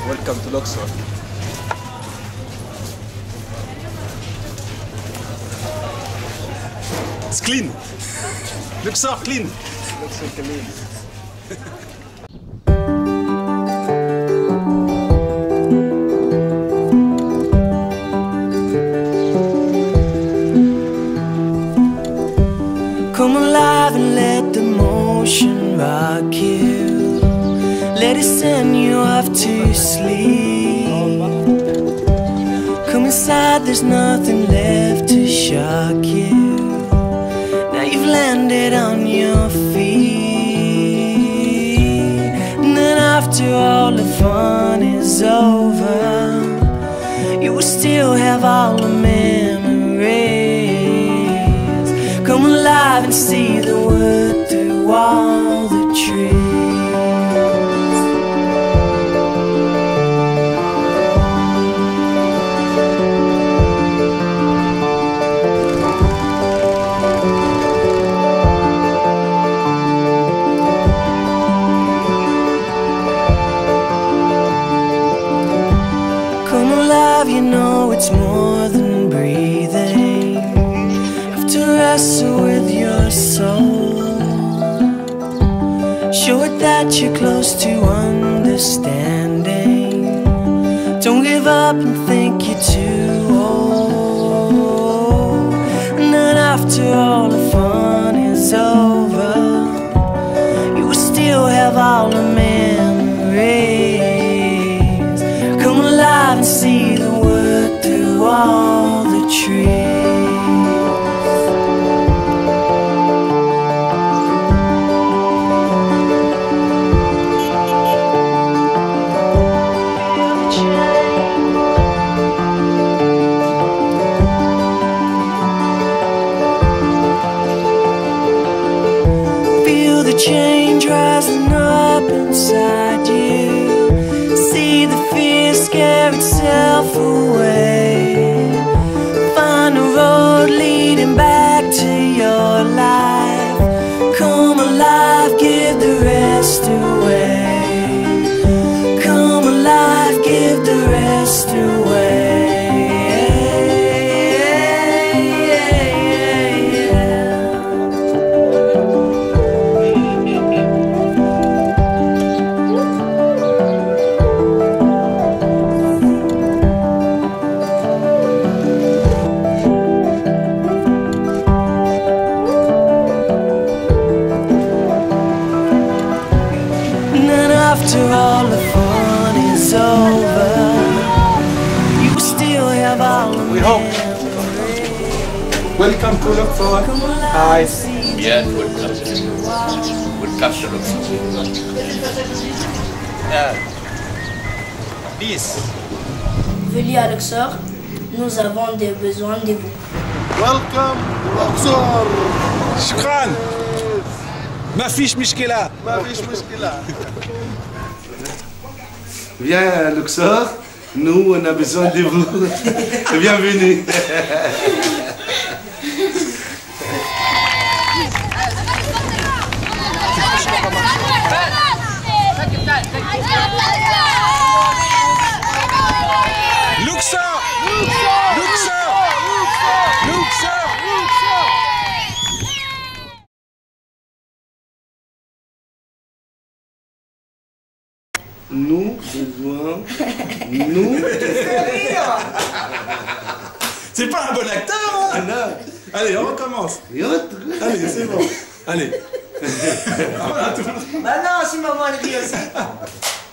Welcome to Luxor. It's clean. Luxor clean. Luxor clean. Come alive and let the motion rock you. Let it send you off to sleep. Come inside, there's nothing left to shock you. Now you've landed on your feet. And then after all the fun is over, you will still have all the memories. Come alive and see the world through all the trees. Come alive, you know it's more than breathing. Have to wrestle with your soul. Show it that you're close to understanding. Don't give up and think you're too old. And then after all the fun is over, you will still have all the memories. Come alive and see the world through all the trees. Feel the change rising up inside you. See the fear scare itself away. Find a road leading back to your life. Come alive, give the rest away. Come alive, give the rest away. After all the fun is over, you will still have all the We hope. Welcome to Luxor. Hi. Bien, welcome to Luxor. Please. Venez à Luxor, nous avons des besoins de vous. Welcome to Luxor. شكرا. ما فيش مشكلة. ما فيش مشكلة. Viens à Luxor, nous on a besoin de vous. Bienvenue. Luxor. Luxor. Luxor. Nous besoin, nous. C'est pas un bon acteur, hein? Non. Allez, on recommence. Allez, c'est bon. Allez. Bah non, si maman elle dit aussi.